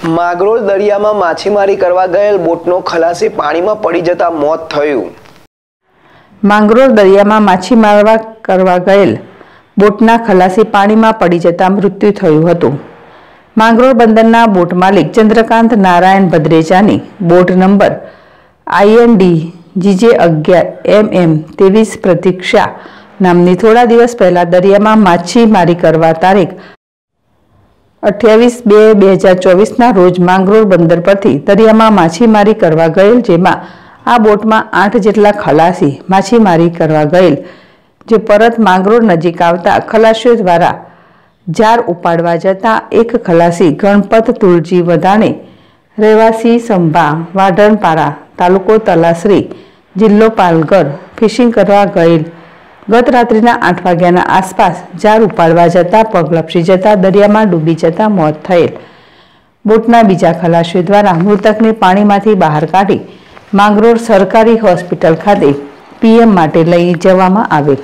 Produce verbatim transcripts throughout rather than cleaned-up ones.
માંગરોળ દરિયામાં માછીમારી કરવા ગયેલ બોટનો ખલાસી પાણીમાં પડી જતા મોત થયું। માંગરોળ દરિયામાં માછીમારવા કરવા ગયેલ બોટના ખલાસી પાણીમાં પડી જતા મૃત્યુ થયું હતું। માંગરોળ બંદરના બોટ માલિક Chandrakant Narayan Bhadrejani boat number IND GJ અગિયાર એમ એમ ત્રેવીસ પ્રતીક્ષા નામની થોડા દિવસ પહેલા દરિયામાં માછીમારી કરવા તારીખ અઠ્યાવીસ બે બે હજાર ચોવીસના રોજ માંગરોળ બંદર પરથી દરિયામાં માછીમારી કરવા ગયેલ, જેમાં આ બોટમાં આઠ જેટલા ખલાસી માછીમારી કરવા ગયેલ, જે પરત માંગરોળ નજીક આવતા ખલાસીઓ દ્વારા જાર ઉપાડવા જતા એક ખલાસી ગણપત તુલજી વધાણે રહેવાસી સંભા વાઢણપાડા તાલુકો તલાસરી જિલ્લો પાલઘર ફિશિંગ કરવા ગયેલ ગત રાત્રિના આઠ વાગ્યાના આસપાસ જાર ઉપાડવા જતા પગ લપસી જતા દરિયામાં ડૂબી જતા મોત થયેલ। બોટના બીજા ખલાસીઓ દ્વારા મૃતકને પાણીમાંથી બહાર કાઢી માંગરોળ સરકારી હોસ્પિટલ ખાતે પીએમ માટે લઈ જવામાં આવેલ।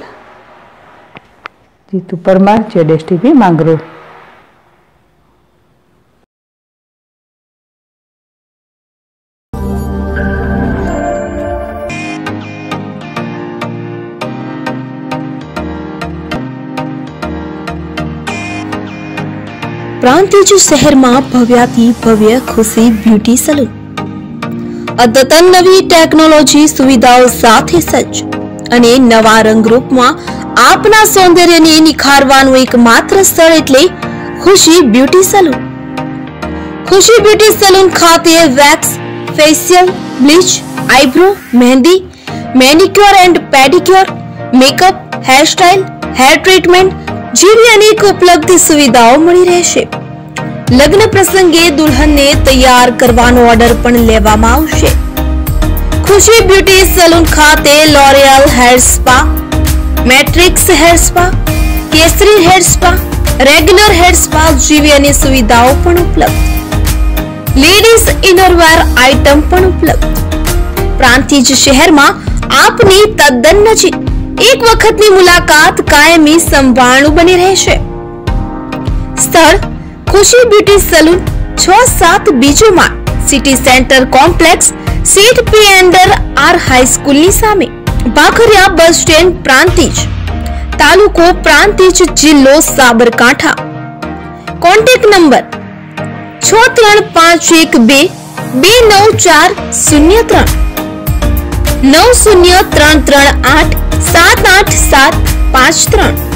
જીતુ પરમાર, જેડેશ ટીવી, માંગરોળ। પ્રાંતિજ શહેરમાં ભવ્યાથી ભવ્ય ખુશી બ્યુટી સલૂન અદ્યતન નવી ટેકનોલોજી સુવિધાઓ સાથે સજ્જ અને નવા રંગરૂપમાં આપના સૌંદર્યને નિખારવાનું એકમાત્ર સ્થળ એટલે Khushi beauty salon. Khushi beauty salon ખાતે wax, facial, bleach, eyebrow, mehndi, manicure and pedicure, makeup, hairstyle, hair treatment જેવી અનેક ઉપલબ્ધ સુવિધાઓ મળી રહેશે। લગ્ન પ્રસંગે દુલ્હનને તૈયાર કરવાનો ઓર્ડર પણ લેવામાં આવશે। ખુશી બ્યુટી સલૂન ખાતે L'Oreal hair spa, Matrix hair spa, Kesari hair spa, regular hair spa જેવી અનેક સુવિધાઓ પણ ઉપલબ્ધ। લેડીઝ ઇનરવેર આઇટમ પણ ઉપલબ્ધ। પ્રાંતિજ શહેરમાં આપની તદ્દન નજીક એક વખતની મુલાકાત કાયમી સંભાળનું બની રહેશે। સ્થળ ખુશી બ્યુટી સલૂન, છ સાત બીજો માળ, સિટી સેન્ટર કોમ્પ્લેક્સ, સીટ પી અંડર આર હાઈસ્કૂલની સામે, ભાખરિયા બસ સ્ટેન્ડ, પ્રાંતિજ, તાલુકો પ્રાંતિજ, જિલ્લો સાબરકાંઠા। કોન્ટેક્ટ નંબર છ ત્રણ પાંચ એક બે બે નવ ચાર શૂન્ય ત્રણ નવ શૂન્ય ત્રણ ત્રણ આઠ સાત આઠ સાત પાંચ ત્રણ।